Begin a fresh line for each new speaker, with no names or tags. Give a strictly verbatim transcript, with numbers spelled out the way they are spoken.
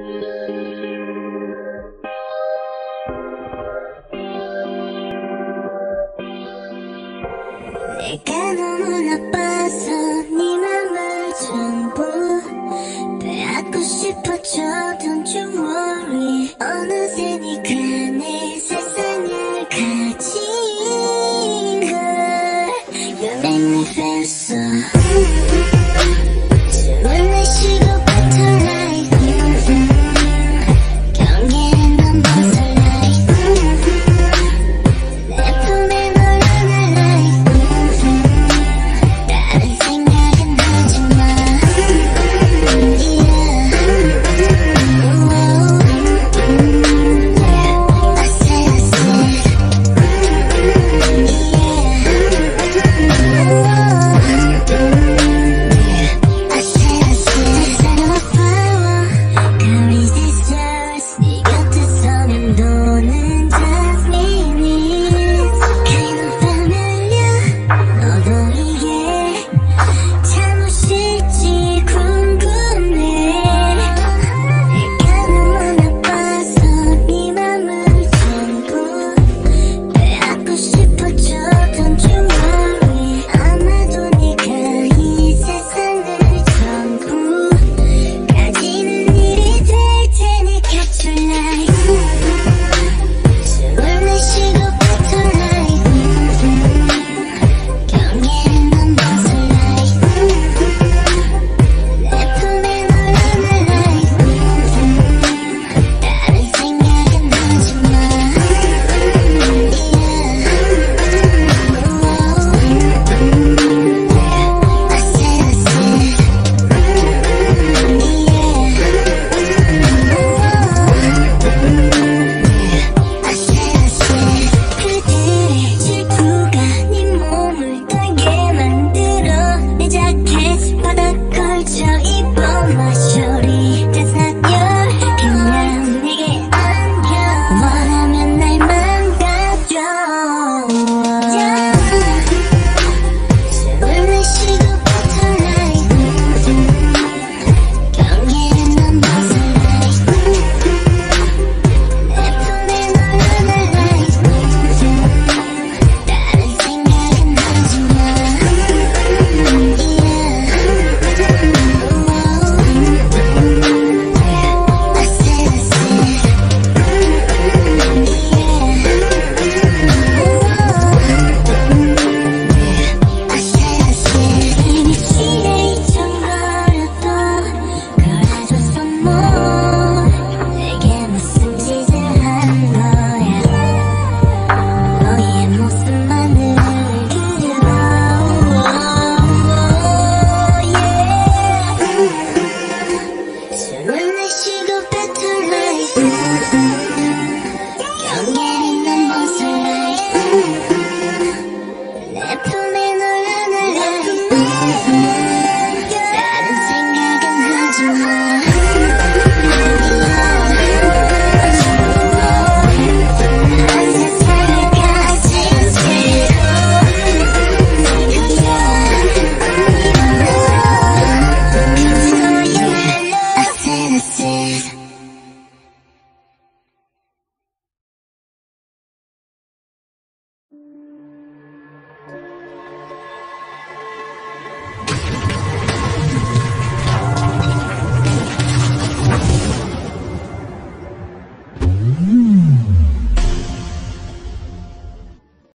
내가 너무 나빠서 네 맘을 전부 빼앗고 싶어져. Don't you worry. 어느새 네가 내 세상을 가진 걸 You make me feel so 숨을 내쉬고 butterfly 경계는 넘어설라 내 품에 널 안을라 다른 생각은 하지마 I said I said I said I said 새로운 flower carries these stars 네 곁에서 맴도는 jasmine kind of familiar 너도 이게 잘못일지 궁금해 내가 너무 나빠서 네 맘을 전부 빼앗고 싶어져 Don't you worry 아마도 네가 이 세상을 전부 가지는 일이 될 테니 Capture life 숨을 내쉬고 butterfly 경계는 넘어설라 내 품에 널 안을라 다른 생각은 하지마 I said I said I said I said 그들의 질투가 네 몸을 떨게 만들어 내 자켓 바닥 걸쳐 입어 my shorty That's not your 그냥 내게 안겨 원하면 날 망가져 숨을 내쉬고 butterfly 경계는 넘어설라 내 품에 널 안을라 다른 생각은 하지마 I said I said I said I said 이미 시에 잊혀버려도 걸어줘서 뭐 내게 무슨 짓을 한 거야 너의 모습만을 그려 숨을 내쉬고 butterfly 경계는 넘어설라 내 품에 널 안을라 다른 생각은 하지마 I said I said